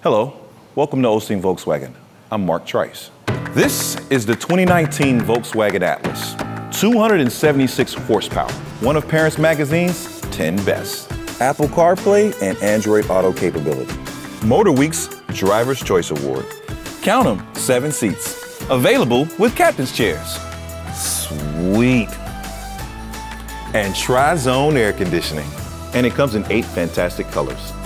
Hello, welcome to Osteen Volkswagen. I'm Mark TRICE. This is the 2019 Volkswagen Atlas. 276 horsepower, one of Parents Magazine's 10 best. Apple CarPlay and Android Auto capability. Motor Week's Driver's Choice Award. Count 'em, 7 seats. Available with captain's chairs. Sweet. And Tri-Zone air conditioning. And it comes in 8 fantastic colors.